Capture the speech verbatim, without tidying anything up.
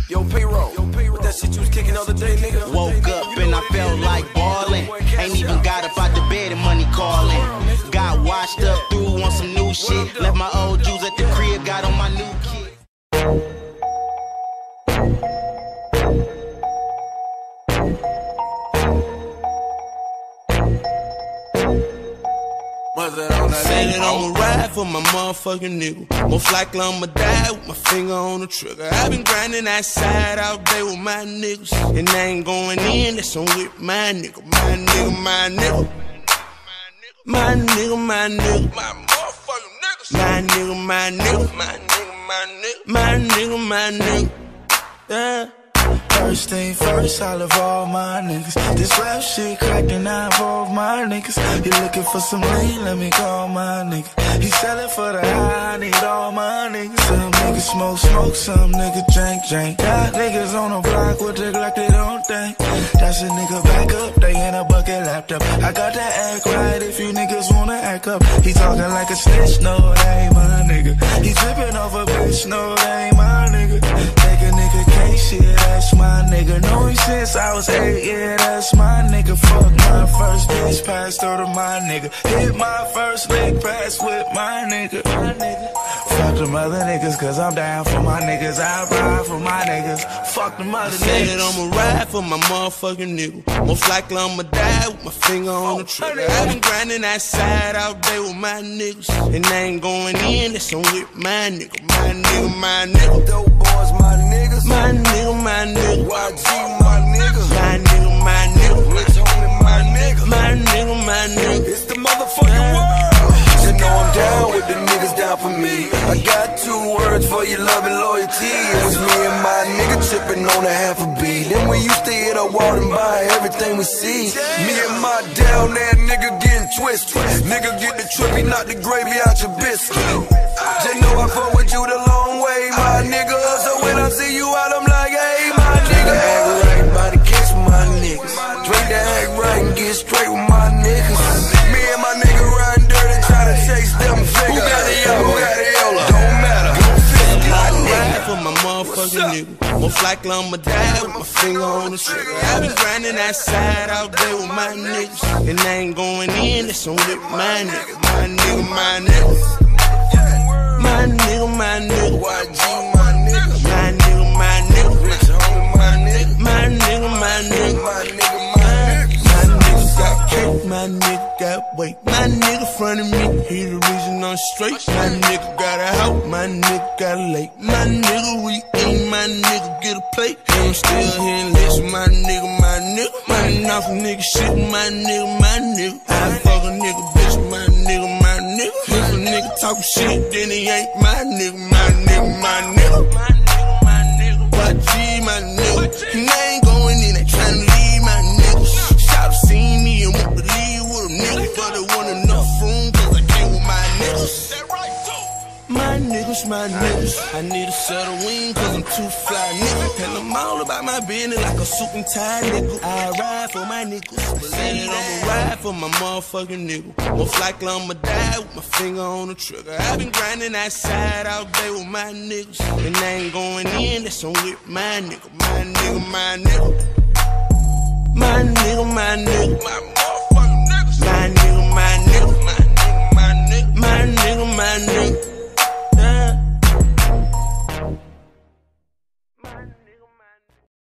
Yo, payroll. What that shit you was kicking the other day, nigga? Woke up and I felt like ballin'. Ain't even got up out the bed and money calling. Got washed up through on some new shit. Left my old Jews at the crib, got on my new kid. Said that I'ma ride for my motherfucking nigga. Most likely I'ma die with my finger on the trigger. I been grinding that side all day with my niggas, and I ain't going in, that's on with my nigga. My nigga, my nigga. My nigga, my nigga. My motherfucking niggas. My nigga, my nigga. My nigga, my nigga. My nigga, my nigga. Yeah. First thing first, I love all my niggas. This rap shit crackin', I involve my niggas. You looking for some lean, let me call my nigga. He sellin' for the high, I need all my niggas. Some niggas smoke, smoke, some niggas drink, drink. Got niggas on the block with the Glock, they don't think. That's a nigga back up, they in a bucket laptop. I got to act right if you niggas wanna act up. He talking like a snitch, no, that ain't my nigga. He trippin' off a bitch, no, that ain't my nigga. Take a nigga case, shit, that's my nigga. Know him since I was eight, yeah, that's my nigga. Fuck my first bitch, passed her to my nigga. Hit my first lick, pass with my nigga. My nigga. Fuck them other niggas, cause I'm down for my niggas. I ride for my niggas. Fuck them other niggas. Said I'ma ride for my motherfucking nigga. Most likely I'ma die with my finger on the trigger. I been grinding that side all day with my niggas, and I ain't going in, that's on with my nigga. My nigga, my nigga. Dope boys, my niggas. My nigga, my nigga. Y G, my nigga. My nigga, my nigga. Rich homie, my nigga. My nigga, my nigga. It's the motherfucking world. You know I'm down with the niggas down for me. I got two words for your love and loyalty. It was me and my nigga tripping on a half a beat. Then we used to hit a wall and buy everything we see. Me and my down there nigga getting twisted. Nigga get the trippy, knock the gravy out your biscuit. Just know I fuck with you the long way, my nigga. So when I see you out, I'm like, hey, my nigga. Act right by the kiss with my niggas. Drink the act right and get straight with my niggas. Me and my nigga riding dirty, trying to chase them figures. Who got the yellow? Who got the yellow? Don't matter. I ride for my motherfucking nigga. Most likely I'ma die with my finger on the trigger. I been grinding that side all day with my niggas, and I ain't going in, that's on with my nigga. My nigga, my nigga. My nigga, my nigga. Y G, my nigga. My nigga, my nigga. Rich homie, my nigga. My nigga, my nigga. My nigga, my nigga. My nigga got cake, my nigga got weight. My nigga front of me, he the reason I'm straight. My nigga got a house, my nigga got a lake. My nigga we eat, my nigga get a plate. And I'm still here and listen, my nigga, my nigga. My off nigga shit, my nigga, my nigga. I fuck a nigga, bitch, my nigga, my nigga. If a nigga talk shit, then he ain't my nigga, my nigga, my nigga. My nigga, my nigga. Y G, my nigga. And I ain't going in, they tryna leave my niggas. Shout to see me and won't believe with a nigga, but they want enough room, cause I came with my niggas. My niggas, my niggas. I need a set of wings, cause I'm too fly, nigga. Tell them all about my business like a suit and tie, nigga. I ride for my niggas. Said that I'ma ride for my motherfucking nigga. Most likely I'ma die with my finger on the trigger. I been grinding that side all day with my niggas, and I ain't going in, that's on with my nigga. My nigga, my nigga. My nigga, my nigga. My motherfucking niggas. My nigga, my nigga. My nigga, my nigga. My nigga, my nigga.